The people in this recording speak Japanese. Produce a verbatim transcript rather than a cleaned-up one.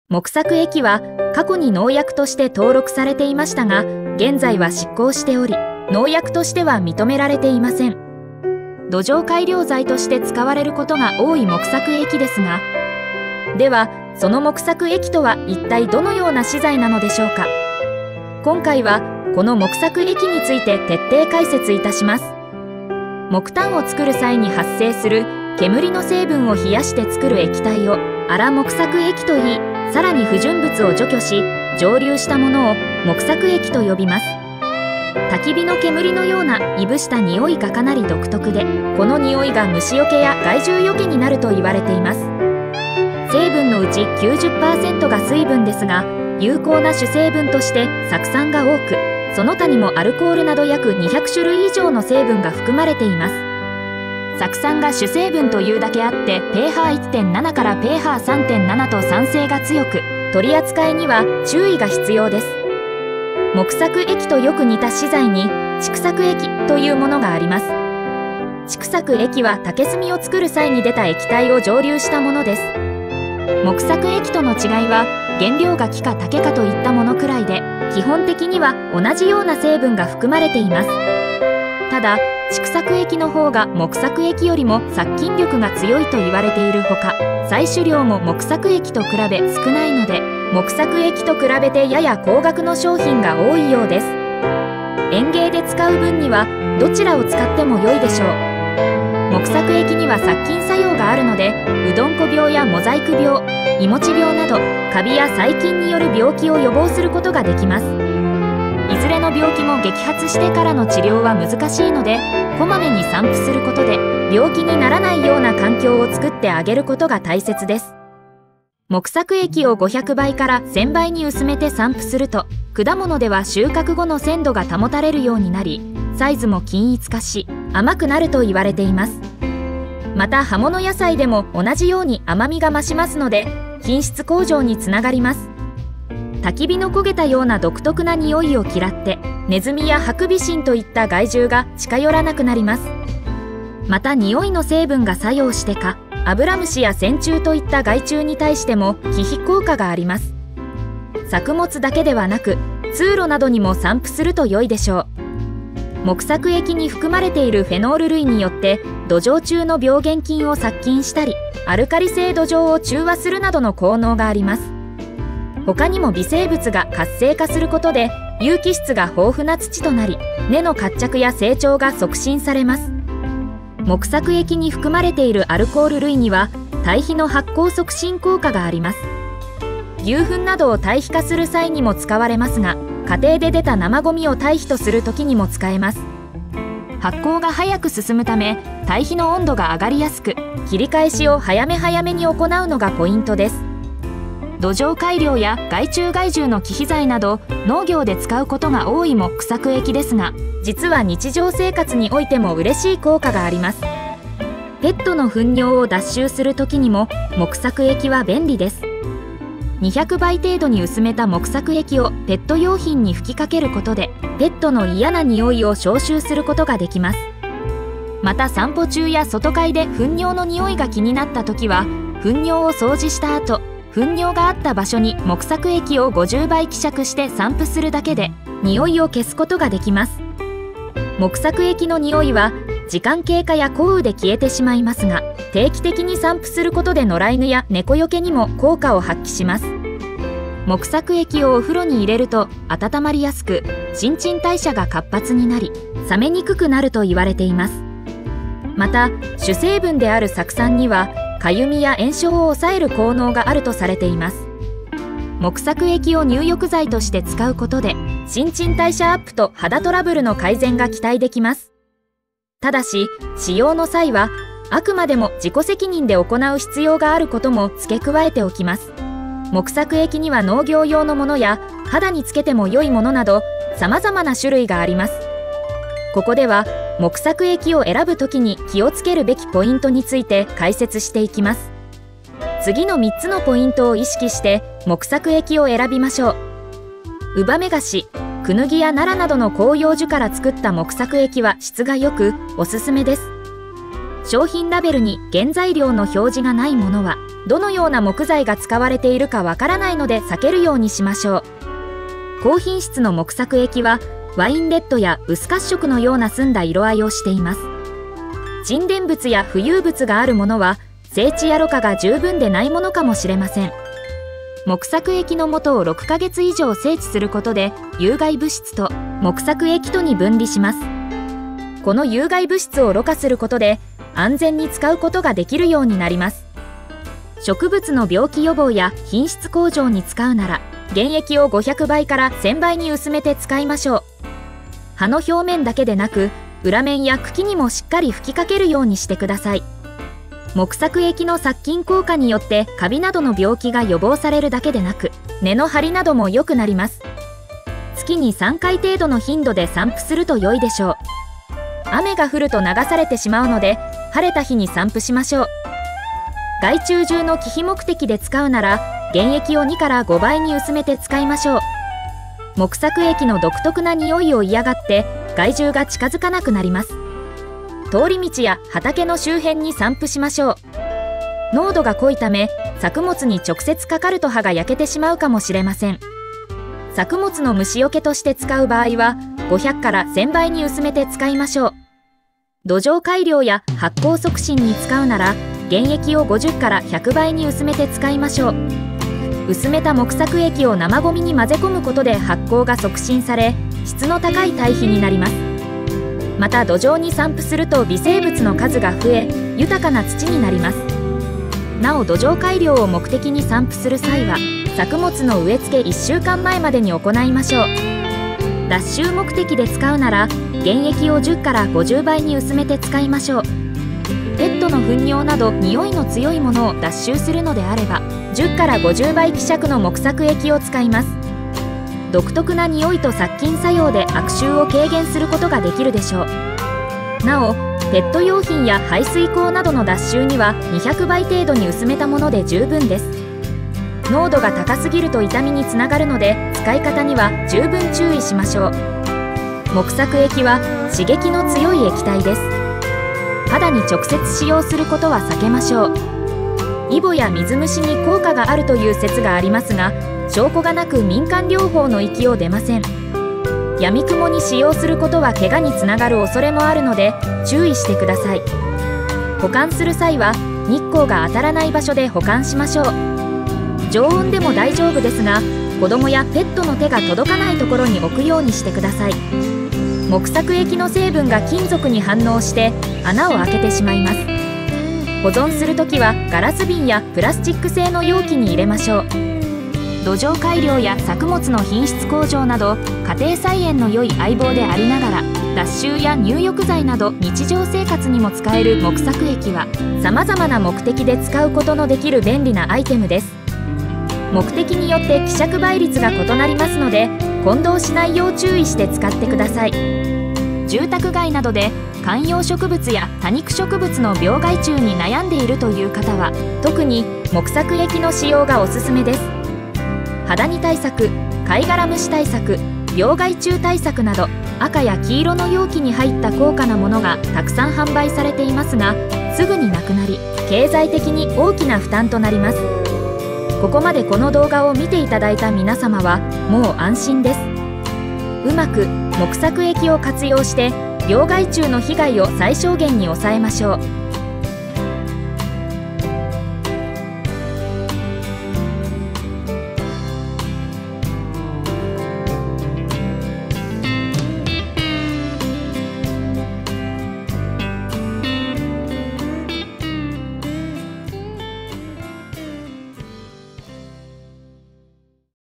木作液は過去に農薬として登録されていましたが、現在は失効しており、農薬としては認められていません。土壌改良剤として使われることが多い木作液ですが、ではその木作液とは一体どのような資材なのでしょうか。今回はこの木作液について徹底解説いたします。木炭を作る際に発生する煙の成分を冷やして作る液体を粗木作液といい、さらに不純物を除去し蒸留したものを木作液と呼びます。焚き火の煙のようないぶした匂いがかなり独特で、この匂いが虫よけや害獣よけになると言われています。成分のうち きゅうじゅっパーセント が水分ですが、有効な主成分として酢酸が多く、その他にもアルコールなど約にひゃくしゅるい以上の成分が含まれています。酢酸が主成分というだけあって ピーエイチ いってんなな から ピーエイチ さんてんなな と酸性が強く、取り扱いには注意が必要です。木作液とよく似た資材に竹作液というものがあります。竹作液は竹炭を作る際に出た液体を蒸留したものです。木作液との違いは原料が木か竹かといったものくらいで、基本的には同じような成分が含まれています。ただ竹作液の方が木作液よりも殺菌力が強いと言われているほか、採取量も木作液と比べ少ないので、木作液と比べてやや高額の商品が多いようです。園芸で使う分にはどちらを使っても良いでしょう。木作液には殺菌作用があるので、うどんこ病やモザイク病、いもち病などカビや細菌による病気を予防することができます。いずれの病気も激発してからの治療は難しいので、こまめに散布することで病気にならないような環境を作ってあげることが大切です。木作液をごひゃくばいからせんばいに薄めて散布すると、果物では収穫後の鮮度が保たれるようになり、サイズも均一化し甘くなると言われています。また葉物野菜でも同じように甘みが増しますので、品質向上につながります。焚き火の焦げたような独特な匂いを嫌ってネズミやハクビシンといった害獣が近寄らなくなります。また匂いの成分が作用してか、アブラムシや線虫といった害虫に対しても忌避効果があります。作物だけではなく通路などにも散布すると良いでしょう。木作液に含まれているフェノール類によって土壌中の病原菌を殺菌したり、アルカリ性土壌を中和するなどの効能があります。他にも微生物が活性化することで有機質が豊富な土となり、根の活着や成長が促進されます。木作液に含まれているアルコール類には堆肥の発酵促進効果があります。牛糞などを堆肥化する際にも使われますが、家庭で出た生ゴミを堆肥とする時にも使えます。発酵が早く進むため堆肥の温度が上がりやすく、切り返しを早め早めに行うのがポイントです。土壌改良や害虫害獣の忌避剤など農業で使うことが多い木作液ですが、実は日常生活においても嬉しい効果があります。ペットの糞尿を脱臭する時にも木作液は便利です。にひゃくばい程度に薄めた木作液をペット用品に吹きかけることで、ペットの嫌な匂いを消臭することができます。また散歩中や外飼いで糞尿の匂いが気になった時は、糞尿を掃除した後、糞尿があった場所に木作液をごじゅうばい希釈して散布するだけで匂いを消すことができます。木作液の匂いは時間経過や降雨で消えてしまいますが、定期的に散布することで野良犬や猫よけにも効果を発揮します。木作液をお風呂に入れると温まりやすく、新陳代謝が活発になり冷めにくくなると言われています。また主成分である酢酸にはかゆみや炎症を抑える効能があるとされています。木作液を入浴剤として使うことで新陳代謝アップと肌トラブルの改善が期待できます。ただし使用の際はあくまでも自己責任で行う必要があることも付け加えておきます。木作液には農業用のものや肌につけても良いものなど様々な種類があります。ここでは木作液を選ぶときに気をつけるべきポイントについて解説していきます。次のみっつのポイントを意識して木作液を選びましょう。ウバメガシ、クヌギやナラなどの広葉樹から作った木作液は質が良くおすすめです。商品ラベルに原材料の表示がないものはどのような木材が使われているかわからないので避けるようにしましょう。高品質の木作液はワインレッドや薄褐色のような澄んだ色合いをしています。沈殿物や浮遊物があるものは整地やろ過が十分でないものかもしれません。木作液の素をろっかげつ以上整地することで有害物質と木作液とに分離します。この有害物質をろ過することで安全に使うことができるようになります。植物の病気予防や品質向上に使うなら原液をごひゃくばいからせんばいに薄めて使いましょう。葉の表面だけでなく裏面や茎にもしっかり吹きかけるようにしてください。木作液の殺菌効果によってカビなどの病気が予防されるだけでなく根の張りなども良くなります。月にさんかい程度の頻度で散布すると良いでしょう。雨が降ると流されてしまうので晴れた日に散布しましょう。害虫獣の忌避目的で使うなら原液をにからごばいに薄めて使いましょう。木作液の独特な匂いを嫌がって害獣が近づかなくなります。通り道や畑の周辺に散布しましょう。濃度が濃いため作物に直接かかると葉が焼けてしまうかもしれません。作物の虫除けとして使う場合はごひゃくからせんばいに薄めて使いましょう。土壌改良や発酵促進に使うなら原液をごじゅっからひゃくばいに薄めて使いましょう。薄めた木作液を生ごみに混ぜ込むことで発酵が促進され質の高い堆肥になります。また土壌に散布すると微生物の数が増え豊かな土になります。なお土壌改良を目的に散布する際は作物の植え付けいっしゅうかんまえまでに行いましょう。脱臭目的で使うなら原液をじゅっからごじゅうばいに薄めて使いましょう。ペットの糞尿など匂いの強いものを脱臭するのであればじゅっからごじゅうばい希釈の木作液を使います。独特な匂いと殺菌作用で悪臭を軽減することができるでしょう。なおペット用品や排水口などの脱臭にはにひゃくばい程度に薄めたもので十分です。濃度が高すぎると傷みにつながるので使い方には十分注意しましょう。木作液は刺激の強い液体です。肌に直接使用することは避けましょう。イボや水虫に効果があるという説がありますが証拠がなく民間療法の域を出ません。闇雲に使用することは怪我につながる恐れもあるので注意してください。保管する際は日光が当たらない場所で保管しましょう。常温でも大丈夫ですが子供やペットの手が届かないところに置くようにしてください。木作液の成分が金属に反応して穴を開けてしまいます。保存するときはガラス瓶やプラスチック製の容器に入れましょう。土壌改良や作物の品質向上など家庭菜園の良い相棒でありながら脱臭や入浴剤など日常生活にも使える木作液はさまざまな目的で使うことのできる便利なアイテムです。目的によって希釈倍率が異なりますので混同しないよう注意して使ってください。住宅街などで観葉植物や多肉植物の病害虫に悩んでいるという方は特に木作液の使用がおすすめです。ハダニ対策、貝殻虫対策、病害虫対策など赤や黄色の容器に入った高価なものがたくさん販売されていますがすぐになくなり経済的に大きな負担となります。ここまでこの動画を見ていただいた皆様はもう安心です。うまく木作液を活用して病害虫の被害を最小限に抑えましょう。